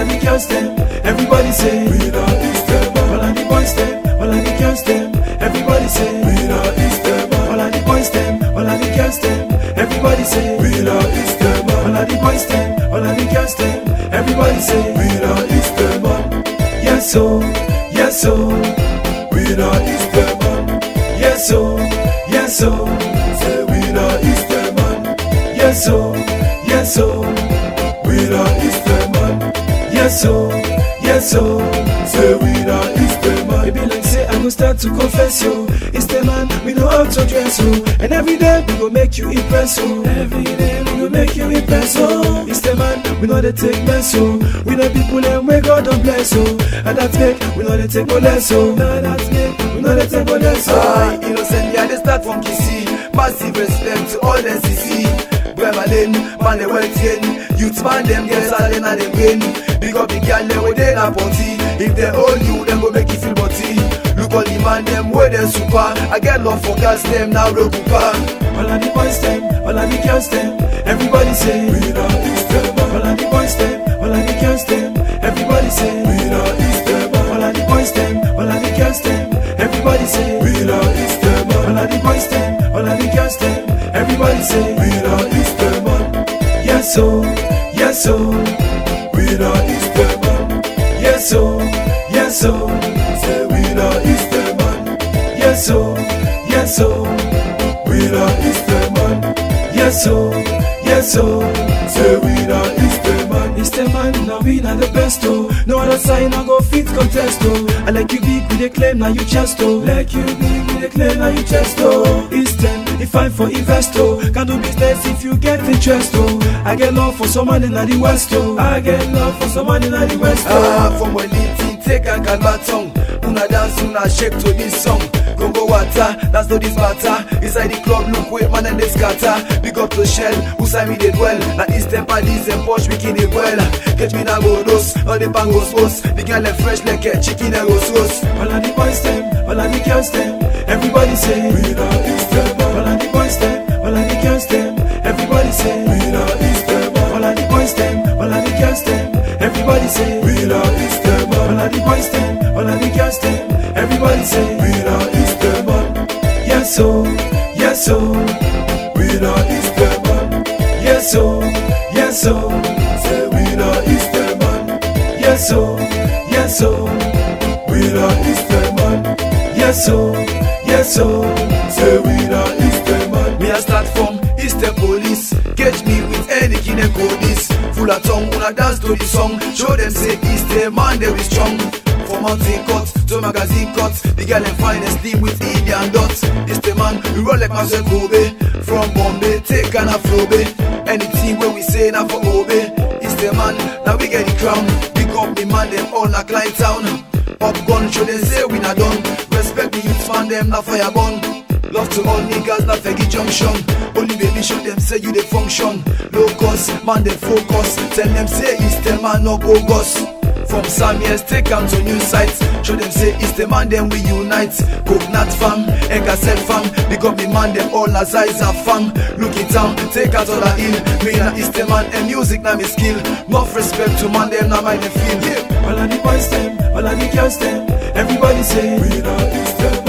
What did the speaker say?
of the girls them, everybody say we are Easter man. All of the boys them, all of the girls them, everybody say we are Easter man. All of the boys them, all of the girls them, everybody say we are Easter man. All of the boys them, all of the girls them, everybody say we are Easter man. Yes so, yes so, we are Easter man. Yes so, yes so, say we are Easter man. Yes so, yes so, we are Easter man. Yes so, yes so, say we are Easter man. It be like say I go start to confess you. Easter man, we know how to dress you, and every day we go make you impress you. Every day we go make you impress you. Easter man, we know they take mess you. We know people and we God don't bless you, and that's make we know they take no less you. That's make we know they take no less you. I innocent, yeah, they start from KC. Massive respect to all NCC. Bremerlane, man they well trained. Youth man them get silent and them gain. Big up the girl them where they not party. If they hold you, them go make you feel butty. Look all the man them where they super. I get love for girls them now real cooper. All of the boys them, all of the girls them, everybody say we are Easter man. All of the boys them, all of the girls them, everybody say we are Easter man. All of the boys them, all of the girls them, everybody say we are Easter man. All of the boys them, all of the girls them, everybody say we are Easter man. Yes so, yes so, we are Easter man. Yes so, yes so, say we are Easter man. Yes so, yes so, we are Easter man. Yes so, yes so, say we are Easter man. Easter man, now we not the best oh. No other sign I go fit contest oh. I like you big with a claim now you chest oh. Like you big with a claim now you chest oh. Easter, if I'm for investor, can do business if you get interest oh. I get love for someone in the west oh. I get love for someone in the west oh. From when it take and calma tongue. Una dance, una shake to this song. Congo water, that's not this matter. Inside the club, look wait man and they scatter. Big up to Shell, who say me they dwell. Now this temper, this and Porsche, we can well. Catch me now go dos, all the pangos sauce. The girl left fresh like a chicken and go sauce. All of the boys them, all of the girls them, everybody say we are Easter man. All of the boys them, all of the girls them, everybody say we are Easter man. All of the boys them, all of the girls them, everybody say we are Easter man. All of the boys them, all of the girls them, everybody say we are Easter man. Yes so, yes so, we are Easter man. Yes so, yes so, say we are Easter man. Yes so, yes so, we are Easter man. Yes so, yes so, say we are Easter man. Me I start from Eastern Police. Catch me with any kinecodis. Full of tongue, una dance to the song. Show them say Easter man they be strong. From mountain cuts to magazine cuts, the girl and finest slim with Indian dots. Easter man, we roll like Marcel Kobe. From Bombay, take an Afrobe. Anything where we say now for obey. Easter man, now we get the crown. Pick up the man, them all like Clyde Town. Up gun, show them say we not done. Respect the youth man, them not fire burn. Love to all niggas, not Feggy Junction. Only baby show them say you they function. Low cost, man they focus. Tell them say Easter man no bogus. From some years take them to new sites. Show them say Easter man then we unite. Coconut fam, Eka Sel fam. Big up the man them all as eyes are fam. Look it down, take out all the hill. Me na Easter man and music na me skill. Enough respect to man them na my feel. All of the boys them, all of the girls them, everybody say we are Easter man.